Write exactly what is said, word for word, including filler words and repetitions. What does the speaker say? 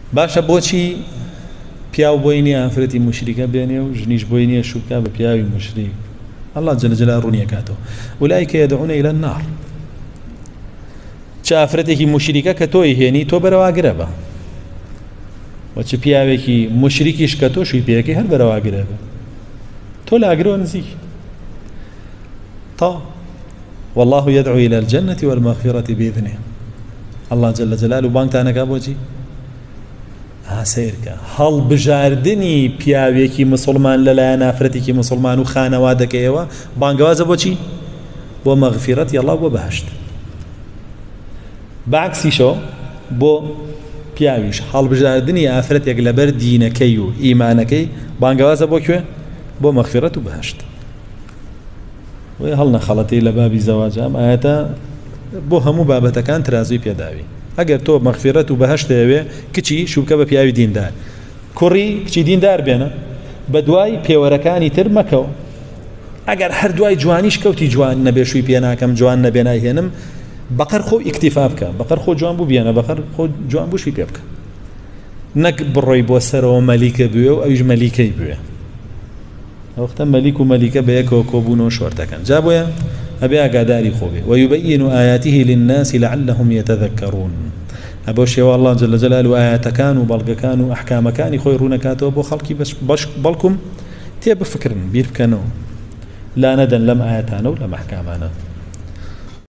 باشە بۆچی پیاو بۆی نییە ئافرەتی موشریکە بێنێ و ژنیش بۆی نییە شوکە بە پیاوی موشریک الله جل جلاله ڕوونیەکاتەوە أولئك يدعون إلى النار چ ئافرەتێکی موشریکە کە تۆی هێنی تۆ بەرەواگرە بە و چ پیاوێکی موشریکیش کە تۆ شووی پێەکەی هەر بەرەواگرە بە تۆ لاگرەوە نزیک تا والله يدعو إلى الجنة والمغفرة بإذنه الله جل جلاله بانگتانەکە بۆچی سیرکە هەڵبژاردنی پیاوێکی مسلمان لەلایەن ئافرەتێکی مسلمان و خانەوادەکەیەوە بانگوازە بۆچی بۆ مەغفیرەت یەڵا بۆ بەهەشت بەعکسیشەوە بۆ پیاویش هەڵبژاردنی ئافرەتێک لەبەر دینەکەی و ئیمانەکەی بانگوازە بۆ کوێ بۆ مەغفیرەت و بەهەشت وێ هەڵ نەخەڵەتی لە بابی زەواج ئەم ئاەتە بۆ هەموو بابەتەکان ترازوی پێداوی ئەگەر تۆ مەغفیرەت و بەهەشت دەیەوێ کچی شوکە بە پیاوی دیندار کوڕی کچی دیندار بێنە بە دوای پێوەرەکانی تر مەکەوە ئەگەر هەر دوای جوانیش کەوتی جوان نەبێ شووی پێ ناکەم جوان نەبێ ناهێنم بەقەر خۆ ئیکتیفا بکە بەقەر خۆ جوان بوو بێنە بەقەر خۆ جوان بوو شووی پێ بکە نەک بڕۆی بۆ سەرەوە مەلیکە بوێ و ئەویش مەلیکەی بوێ ئەوختە مەلیک و مەلیکە بە یەکەوە کۆبوونەوە شۆردەکەن جا بۆیە أبي أقداري خوبي ويبين آياته للناس لعلهم يتذكرون أبو شيء الله جل جلاله آيات كانوا بلغ كانوا أحكام كان خيرون كاتوا أبو خلقي بس بلكم تيب فكرن بير كانوا لا ندن لم آياتنا ولم أحكامنا